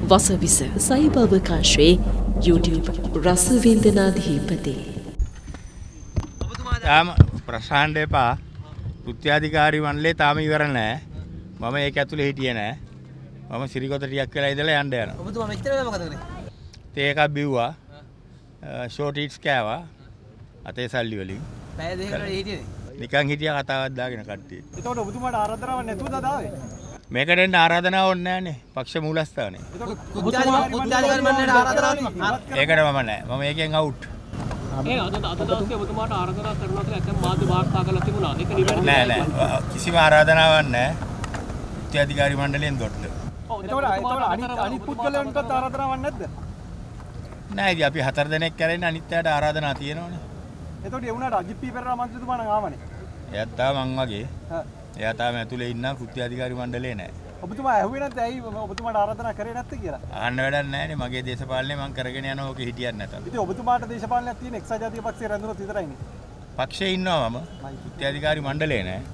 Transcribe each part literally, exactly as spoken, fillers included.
වසවිස සයිබාවකාශයේ YouTube රසවින්දනාධිපති. තාම ප්‍රශාන්ත එපා. කෘත්‍යාධිකාරී මණ්ඩලේ තාම ඉවර නැහැ. මම ඒක ඇතුලේ හිටියේ නැහැ. මම සිරිකොත ටිකක් වෙලා ඉඳලා යන්න යනවා. ඔබතුමා මෙච්චර වෙලා මොකද කරේ? තේ එකක් බිව්වා. ෂෝට් ඉට්ස් කෑවා. අතේ සල්ලි වලින්. පැය දෙකකට හිටියේ. නිකන් හිටියා කතාවක් දාගෙන කට්ටිය. එතකොට ඔබතුමාට ආරාධනාවක් නැතුවද ආවේ? මේකට එන්න ආරාධනාවක් ඕනේ නැහනේ. පක්ෂ මූලස්ථානේ. කෘත්‍යාධිකාරී මණ්ඩලයට ආරාධනාවක්. ඒකට මම නැහැ. මම ඒකෙන් අවුට්. ඒ අද අද දවසේ ඔබතුමාට ආරාධනා කරනවා කියලා ඇතම් මාධ්‍ය වාර්තා කරලා තිබුණා. ඒක නිවැරදි නෑ නෑ. කිසිම ආරාධනාවක් නැහැ. කෘත්‍යාධිකාරී මණ්ඩලයෙන් දොට්ට. එතකොට එතකොට අනිත් අනිත් පුද්ගලයන්ටත් ආරාධනාවක් නැද්ද? නෑ ඉතින් අපි හතර දෙනෙක් කරන්නේ අනිත් අයට ආරාධනා තියෙනවනේ. එතකොට ඒ වුණාට අජිත් පී පෙරේරා මන්ත්‍රීතුමා නම් ආවනේ. එයාත් තාම මං වගේ. හා. එයා තාම ඇතුලේ ඉන්න කෘත්‍යාධිකාරී මණ්ඩලේ නෑ. ඔබතුමා ඇහුවේ නැත්නම් ඇයි ඔබතුමාට ආරාධනා කරේ නැත්තේ කියලා? අහන්න වැඩක් නෑනේ. මගේ දේශපාලනේ මං කරගෙන යනවා ඕකේ හිටියත් නැතත්. ඉතින් ඔබතුමාට දේශපාලනයක් තියෙන එක්සත් ජාතික පක්ෂයේ රැඳුනොත් විතරයිනේ. පක්ෂයේ ඉන්නවා මම. කෘත්‍යාධිකාරී මණ්ඩලේ නෑ.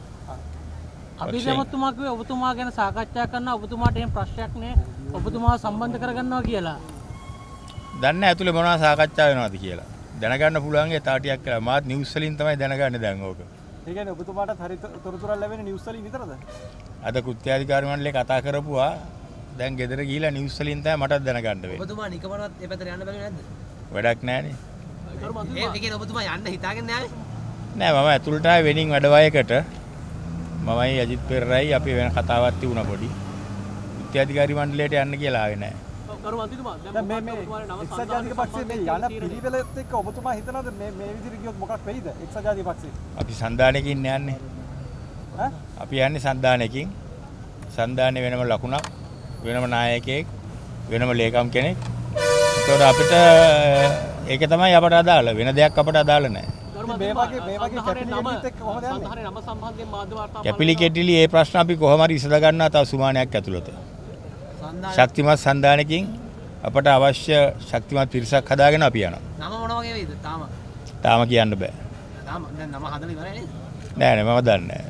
අපි දැමුතුමා කිව්වේ ඔබතුමා ගැන සාකච්ඡා කරන්න ඔබතුමාට එහෙම ප්‍රශ්නයක් නෑ. ඔබතුමාව සම්බන්ධ කරගන්නවා කියලා. දන්නේ ඇතුලේ මොනවා සාකච්ඡා වෙනවද කියලා. දැනගන්න පුළුවන් ඒ තාටියක් කියලා. මාත් නිවුස් වලින් තමයි දැනගන්නේ දැන් ඕක. ඒ කියන්නේ ඔබතුමාටත් හරි තොරතුරක් ලැබෙන්නේ නිවුස් වලින් විතරද? අද කෘත්‍යාධිකාරී මණ්ඩලේ කතා කරපුවා දැන් ගෙදර ගිහිලා නිවුස් වලින් තමයි මටත් දැනගන්න වෙන්නේ. ඔබතුමා නිකමනවත් ඒ පැත්තට යන්න බැරි නැද්ද? වැඩක් නැහනේ. ඒ කියන්නේ ඔබතුමා යන්න හිතාගෙන නෑ? නෑ මම ඇතුළට ආවේ වෙනින් වැඩ වයකට. මමයි අජිත් පෙරේරායි අපි වෙන කතාවක් තිබුණා පොඩි. කෘත්‍යාධිකාරී මණ්ඩලයට යන්න කියලා ආවේ නෑ. කරු මන්ත්‍රීතුමා දැන් මේ මේ එක්සත් ජාතික පක්ෂයේ මේ යන පිළිවෙලත් එක්ක ඔබතුමා හිතනවද මේ මේ විදිහට ගියොත් මොකක් වෙයිද එක්සත් ජාතික පක්ෂේ? අපි සන්දානයකින් යන්නේ. ඈ? අපි යන්නේ සන්දානයකින්. සන්දානේ වෙනම ලකුණක්, වෙනම නායකයෙක්, වෙනම ලේකම් කෙනෙක්. ඒතකොට අපිට ඒක තමයි අපට අදාළ. වෙන දෙයක් අපට අදාළ නැහැ. මේ වගේ මේ වගේ කැපිලිකෙත් එක්ක කොහොමද යන්නේ? සමහර නම සම්බන්ධයෙන් මාධ්‍ය වාර්තා කැපිලි කෙටිලි මේ ප්‍රශ්න අපි කොහොම හරි ඉස්සද ගන්නවා තව සුමානයක් ඇතුළත. ශක්තිමත් සන්දානකින් අපට අවශ්‍ය ශක්තිමත් පිරිසක් හදාගෙන අපි යනවා. නම මොන වගේ වෙයිද? තාම තාම කියන්න බෑ. තාම දැන් නම හදලා ඉවරයි නේද? නෑ නෑ මම දන්නේ නෑ.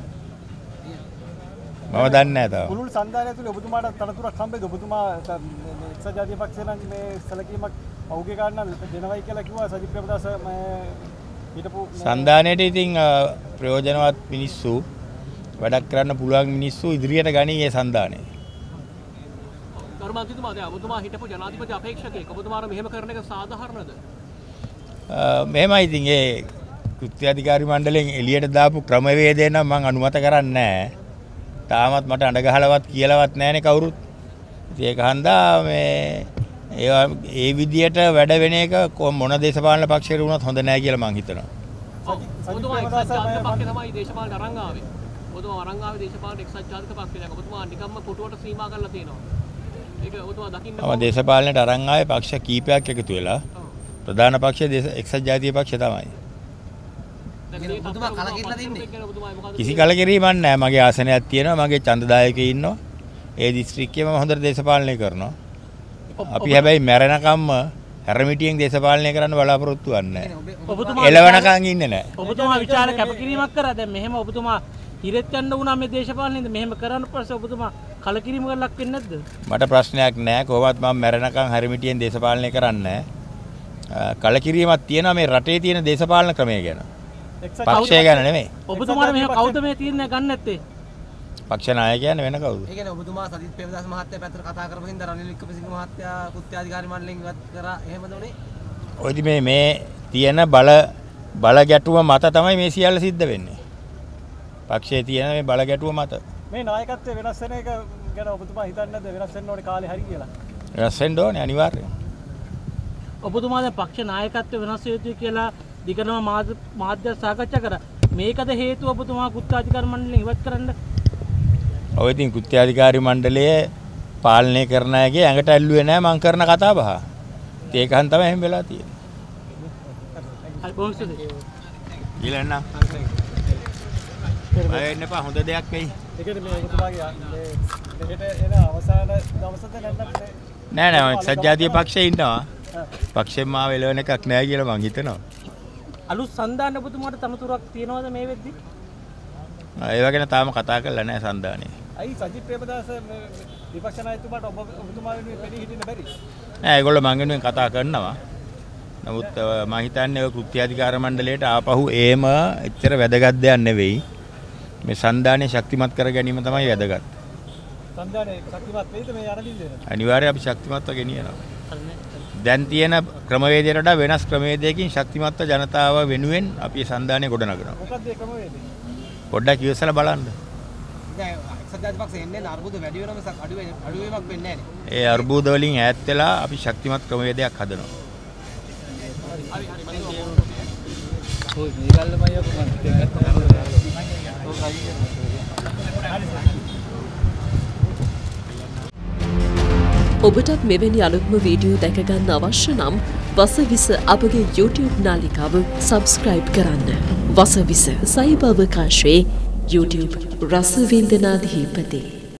මම දන්නේ නෑ තාම. පුළුල් සන්දානය ඇතුලේ ඔබතුමාට තනතුරක් හම්බෙයිද? ඔබතුමා මේ එක්සත් ජාතික පක්ෂේ නම් මේ සැලකීමක් පහුගිය කාරණා දෙනවයි කියලා කිව්වා සජිත් ප්‍රේමදාස මේ හිටපු සන්දානයේට ඉතින් ප්‍රයෝජනවත් මිනිස්සු වැඩක් කරන්න පුළුවන් මිනිස්සු ඉදිරියට ගනී මේ සන්දානය. කරු මන්ත්‍රීතුමා දැන් ඔබතුමා හිටපු ජනාධිපති අපේක්ෂකයෙක්. ඔබතුමාට මෙහෙම කරන එක සාධාරණද? මෙහෙමයි ඉතින් ඒ කෘත්‍යාධිකාරී මණ්ඩලයෙන් එළියට දාපු ක්‍රමවේදය නම් මම අනුමත කරන්නේ නැහැ. තාමත් මට අඬ ගහලවත් කියලාවත් නැහැනේ කවුරුත්. ඉතින් ඒක හන්දා මේ ඒවා ඒ විදියට වැඩ වෙන එක මොන දේශපාලන පක්ෂයකට වුණත් හොඳ නැහැ කියලා මම හිතනවා. ඔබතුමා එක්සත් ජාතික පක්ෂේ තමයි දේශපාලන අරන් ආවේ. ඔබතුමා අරන් ආවේ දේශපාලන එක්සත් ජාතික පක්ෂේ. දැන් ඔබතුමා නිකම්ම පුටුවට සීමා කරලා තියෙනවා. ඒක ඔබතුමා දකින්න මම දේශපාලනයට අරන් ආවේ පක්ෂ කීපයක් එකතු වෙලා. ප්‍රධාන පක්ෂය එක්සත් ජාතික පක්ෂය තමයි. ඔබතුමා කලකිරලා තින්නේ. කිසි කලකිරීමක් නැහැ. මගේ ආසනයක් තියෙනවා. මගේ ඡන්දදායකයෝ ඉන්නවා. ඒ දිස්ත්‍රික්කයේ මම හොඳට දේශපාලනය කරනවා. අපි හැබැයි මැරෙනකම්ම හැරමිටියෙන් දේශපාලනය කරන්න බලාපොරොත්තු වෙන්නේ නැහැ. ඔබතුමා එළවනකම් ඉන්නේ නැහැ. ඔබතුමා විචාර කැපකිරීමක් කරා. දැන් මෙහෙම ඔබතුමා හිරෙත් යන්න වුණා මේ දේශපාලනේද මෙහෙම කරන්න පස්සේ ඔබතුමා කලකිරීමකට ලක් වෙන්නේ නැද්ද? මට ප්‍රශ්නයක් නැහැ. කොහොමත් මම මැරෙනකම් හැරමිටියෙන් දේශපාලනය කරන්නේ නැහැ. කලකිරීමක් තියෙනවා මේ රටේ තියෙන දේශපාලන ක්‍රමය ගැන. පක්ෂය ගැන නෙමෙයි. ඔබතුමාට මෙහෙම කවුද මේ තීරණය ගන්න නැත්තේ? පක්ෂ නායකයන් වෙන කවුද? ඒ කියන්නේ ඔබතුමා සජිත් ප්‍රේමදාස මහත්තයා පැත්තට කතා කරපු හින්දා රනිල් වික්‍රමසිංහ මහත්තයා කෘත්‍යාධිකාරී මණ්ඩලයෙන් ඉවත් කරා එහෙමද උනේ? ඔයදි මේ මේ තියෙන බල බල ගැටුම මත තමයි මේ සියල්ල සිද්ධ වෙන්නේ. පක්ෂයේ තියෙන මේ බල ගැටුම මත. මේ නායකත්වය වෙනස් වෙන එක ගැන ඔබතුමා හිතන්නේ නැද්ද වෙනස් වෙන්න ඕනේ කාලේ හරි කියලා? වෙනස් වෙන්න ඕනේ අනිවාර්යයෙන්. ඔබතුමා දැන් පක්ෂ නායකත්වය වෙනස් වෙ යුතුයි කියලා දිගටම මාධ්‍ය සාකච්ඡා කරා. මේකද හේතුව ඔබතුමා කෘත්‍යාධිකාරී මණ්ඩලයෙන් ඉවත් කරන්න? ඔය ඉතින් කෘත්‍යාධිකාරී මණ්ඩලය පාලනය කරන අයගේ ඇඟට ඇල්ලුවේ නැහැ මං කරන කතා බහ. ඒකෙන් තමයි එහෙම වෙලා තියෙන්නේ. අය බොහොමද? ඊළඟ අය එන්නපා හොඳ දෙයක් වෙයි. ඒකද මේ ඔබතුමාගේ මේ මෙහෙට එන අවසාන දවසද නැත්නම් නෑ නෑ මම එක්සත් ජාතික පක්ෂයේ ඉන්නවා. පක්ෂෙන් මාව එළවෙන එකක් නෑ කියලා මං හිතනවා. අලුත් සන්දාන ඔබතුමාට තනතුරක් තියනවද මේ වෙද්දි? ඒව ගැන තාම කතා කරලා නෑ සන්දානේ. අයි සජිත් ප්‍රේමදාස විපක්ෂ නායකතුමාට ඔබ ඔබතුමා වෙනුවෙන් පෙනී හිටින්න බැරි. නෑ ඒගොල්ලෝ මං වෙනුවෙන් කතා කරනවා. නමුත් මම හිතන්නේ ඔය කෘත්‍යාධිකාර මණ්ඩලයට ආපහු ඒම එච්චර වැදගත් දෙයක් නෙවෙයි. මේ සන්ධානය ශක්තිමත් කර ගැනීම තමයි වැදගත්. සන්ධානය ශක්තිමත් වෙයිද මේ යන දින්දේ? අනිවාර්යයෙන් අපි ශක්තිමත්ව ගෙනියනවා. දැන් තියෙන ක්‍රමවේදයට වඩා වෙනස් ක්‍රමවේදයකින් ශක්තිමත්ව ජනතාව වෙනුවෙන් අපි සන්ධානය ගොඩනගනවා. මොකක්ද ඒ ක්‍රමවේදය? පොඩ්ඩක් ඉවසලා බලන්න. දැන් එක්සත් ජාතික පක්ෂය එන්නේ අර්බුද වැඩි වෙනව මිසක් අඩු වෙන අඩු වීමක් වෙන්නේ නැහැ නේ. ඒ අර්බුද වලින් ඈත් වෙලා අපි ශක්තිමත් ක්‍රමවේදයක් හදනවා. ඔය මේගල්ලමයි අපු මම ඔබටත් මෙවැනි අලුත්ම වීඩියෝ දැක ගන්න අවශ්‍ය නම් වසවිස අපගේ YouTube නාලිකාව සබස්ක්‍රයිබ් කරන්න. වසවිස සයිබ අවකාශයේ YouTube රසවින්දනාධිපති.